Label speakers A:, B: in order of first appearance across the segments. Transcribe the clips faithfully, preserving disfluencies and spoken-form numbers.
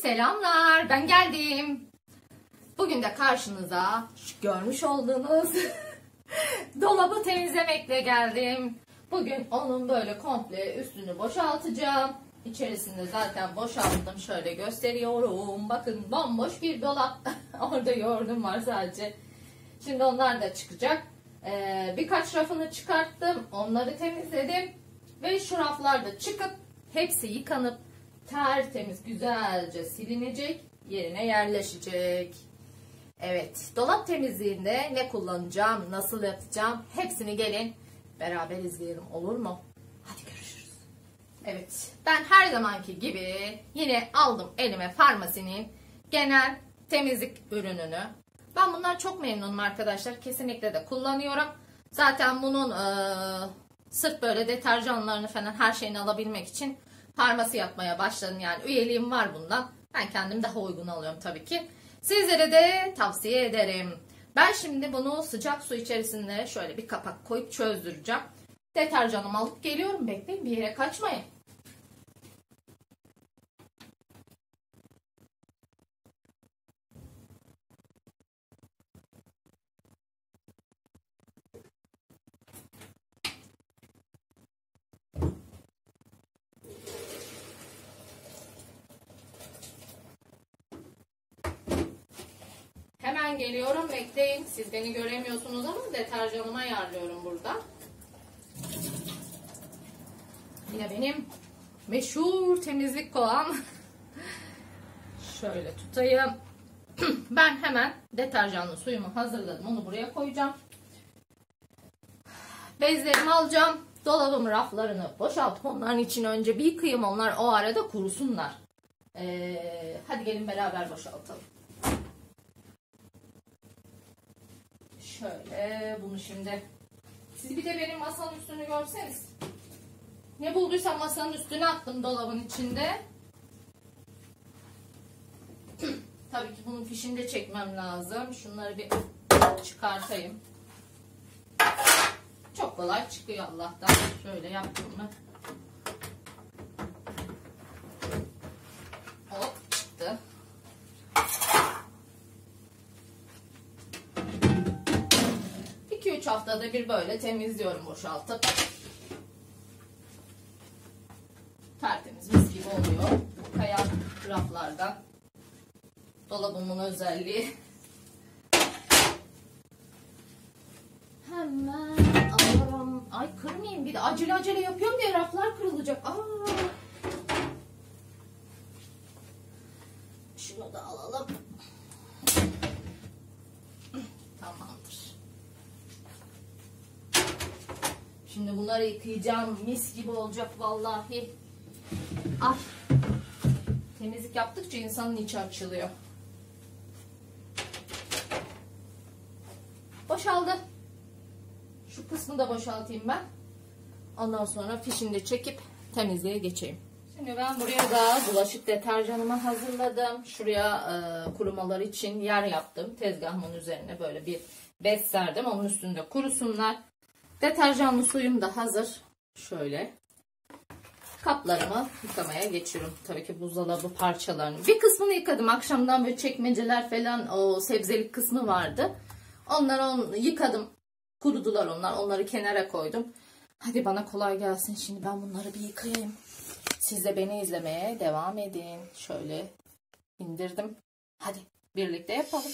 A: Selamlar, ben geldim. Bugün de karşınıza şu görmüş olduğunuz dolabı temizlemekle geldim. Bugün onun böyle komple üstünü boşaltacağım. İçerisinde zaten boşalttım, şöyle gösteriyorum. Bakın, bomboş bir dolap. Orada yoğurdum var sadece. Şimdi onlar da çıkacak. Ee, birkaç rafını çıkarttım, onları temizledim. Ve şu raflar da çıkıp hepsi yıkanıp tertemiz güzelce silinecek, yerine yerleşecek. Evet, dolap temizliğinde ne kullanacağım, nasıl yapacağım hepsini gelin beraber izleyelim, olur mu? Hadi görüşürüz. Evet, ben her zamanki gibi yine aldım elime Farmasi'nin genel temizlik ürününü. Ben bundan çok memnunum arkadaşlar, kesinlikle de kullanıyorum. Zaten bunun e, sırf böyle deterjanlarını falan her şeyini alabilmek için farmasi yapmaya başladım, yani üyeliğim var bundan. Ben kendim daha uygun alıyorum tabii ki. Sizlere de tavsiye ederim. Ben şimdi bunu sıcak su içerisinde şöyle bir kapak koyup çözdüreceğim. Deterjanımı alıp geliyorum, bekleyin, bir yere kaçmayın. Hemen geliyorum, bekleyin. Siz beni göremiyorsunuz ama deterjanımı ayarlıyorum burada. Yine benim meşhur temizlik kovam. Şöyle tutayım. Ben hemen deterjanlı suyumu hazırladım. Onu buraya koyacağım. Bezlerimi alacağım. Dolabımın raflarını boşaltıp onların için önce bir yıkayayım. Onlar o arada kurusunlar. Ee, hadi gelin beraber boşaltalım. Şöyle bunu şimdi, siz bir de benim masanın üstünü görseniz. Ne bulduysam masanın üstüne attım dolabın içinde. Tabii ki bunun fişini de çekmem lazım. Şunları bir çıkartayım. Çok kolay çıkıyor Allah'tan. Şöyle yaptım mı? Hop, çıktı. iki üç haftada bir böyle temizliyorum, boşaltıp. Tertemiz, mis gibi oluyor. Bu kaya raflardan. Dolabımın özelliği. Hemen alalım. Ay, kırmayayım, bir de acele acele yapıyorum diye raflar kırılacak. Aa. Şunu da alalım. Tamamdır. Şimdi bunları yıkayacağım. Mis gibi olacak vallahi. Ay. Temizlik yaptıkça insanın içi açılıyor. Boşaldı. Şu kısmı da boşaltayım ben. Ondan sonra fişini de çekip temizliğe geçeyim. Şimdi ben buraya da bulaşık deterjanımı hazırladım. Şuraya e, kurumaları için yer yaptım. Tezgahımın üzerine böyle bir bez serdim. Onun üstünde kurusunlar. Deterjanlı suyum da hazır. Şöyle. Kaplarımı yıkamaya geçiyorum. Tabii ki buzdolabı parçalarını. Bir kısmını yıkadım. Akşamdan böyle çekmeceler falan, o sebzelik kısmı vardı. Onları on, yıkadım. Kurudular onlar. Onları kenara koydum. Hadi bana kolay gelsin. Şimdi ben bunları bir yıkayayım. Siz de beni izlemeye devam edin. Şöyle indirdim. Hadi birlikte yapalım.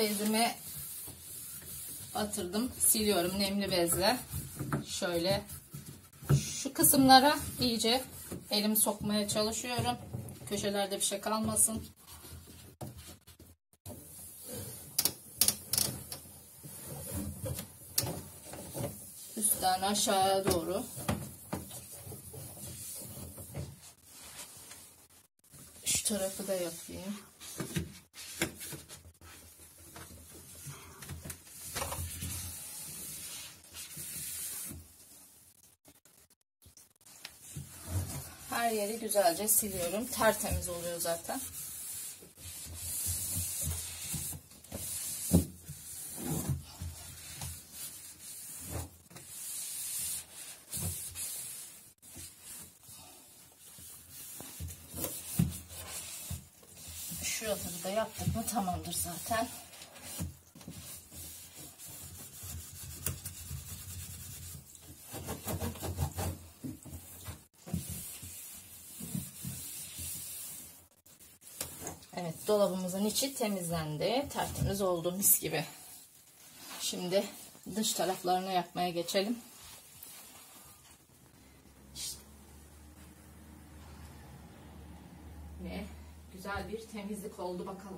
A: bezimi batırdım. Siliyorum nemli bezle. Şöyle şu kısımlara iyice elimi sokmaya çalışıyorum. Köşelerde bir şey kalmasın. Üstten aşağıya doğru. Şu tarafı da yapayım. Her yeri güzelce siliyorum. Tertemiz oluyor zaten. Şuraları da yaptık mı tamamdır zaten. Evet, dolabımızın içi temizlendi. Tertemiz oldu, mis gibi. Şimdi dış taraflarını yapmaya geçelim. İşte. Ve güzel bir temizlik oldu bakalım.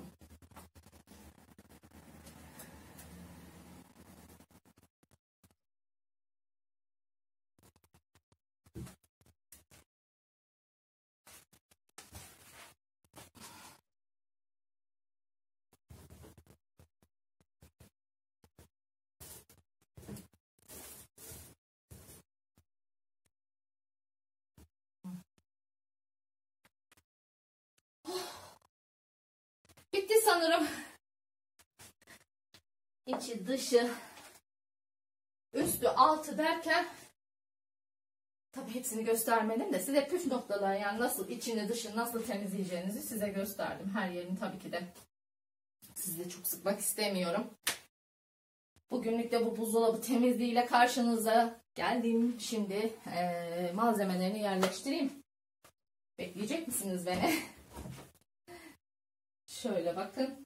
A: Bitti sanırım. İçi, dışı, üstü, altı derken tabii hepsini göstermedim de size püf noktalar, yani nasıl içini dışı nasıl temizleyeceğinizi size gösterdim. Her yerini tabii ki de sizi de çok sıkmak istemiyorum. Bugünlük de bu buzdolabı temizliğiyle karşınıza geldim. Şimdi e, malzemelerini yerleştireyim. Bekleyecek misiniz beni? Şöyle bakın.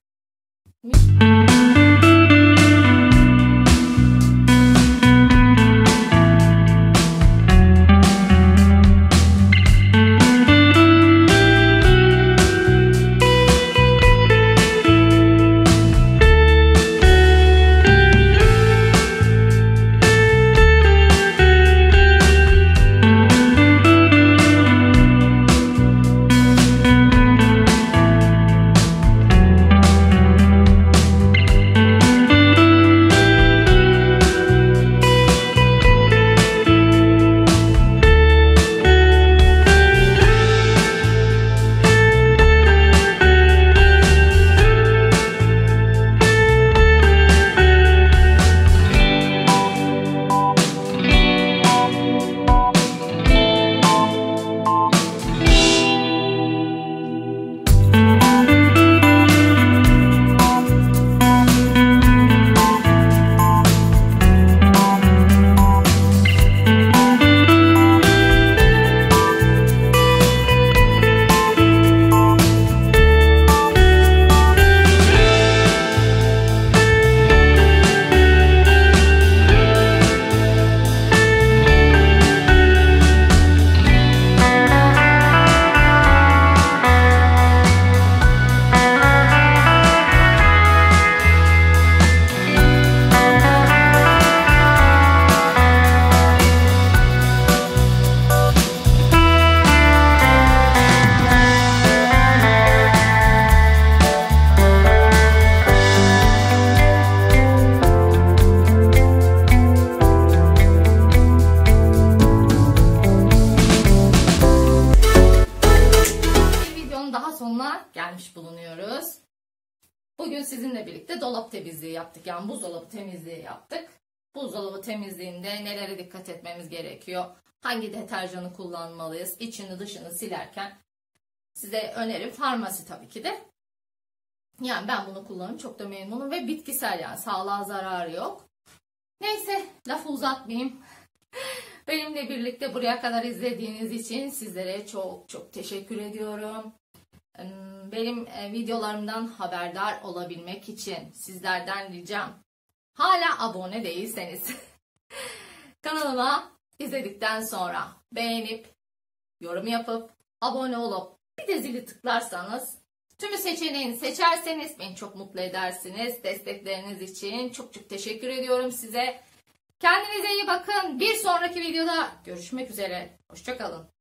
A: Gelmiş bulunuyoruz. Bugün sizinle birlikte dolap temizliği yaptık. Yani buzdolabı temizliği yaptık. Buzdolabı temizliğinde nelere dikkat etmemiz gerekiyor? Hangi deterjanı kullanmalıyız? İçini dışını silerken size önerim farmasi tabii ki de. Yani ben bunu kullanıyorum. Çok da memnunum ve bitkisel, yani sağlığa zararı yok. Neyse, lafı uzatmayayım. Benimle birlikte buraya kadar izlediğiniz için sizlere çok çok teşekkür ediyorum. benim videolarımdan haberdar olabilmek için sizlerden ricam, hala abone değilseniz kanalıma izledikten sonra beğenip, yorum yapıp, abone olup bir de zili tıklarsanız, tümü seçeneğini seçerseniz beni çok mutlu edersiniz. Destekleriniz için çok çok teşekkür ediyorum size. Kendinize iyi bakın. Bir sonraki videoda görüşmek üzere. Hoşça kalın.